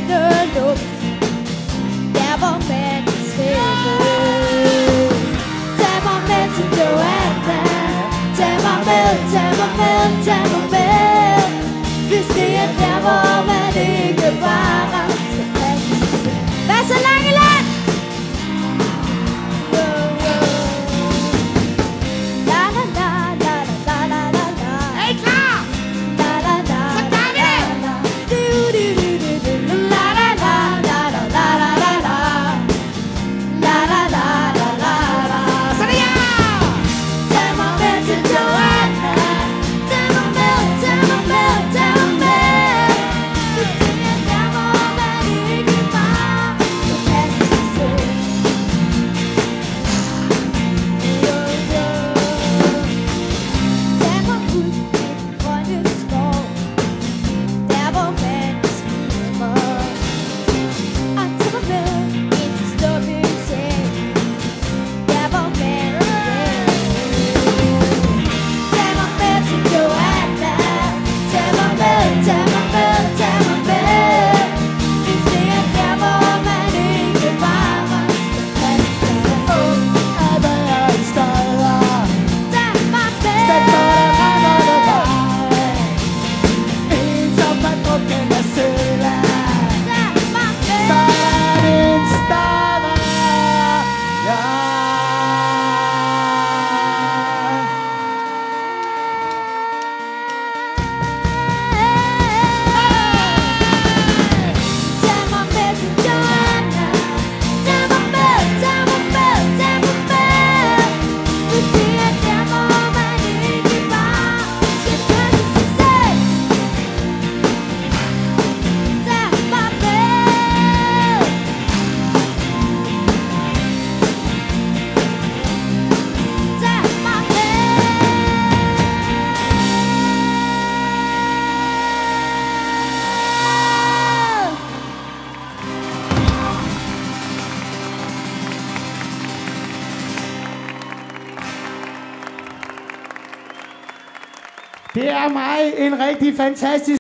øjne luft. Der hvor man slæber. Tag mig med til Joanna. Tag mig med, tag mig med, tag mig med. Hvis det er der hvor man ikke bare skal passe sig selv. Hvad så Langeland? Det er mig en rigtig fantastisk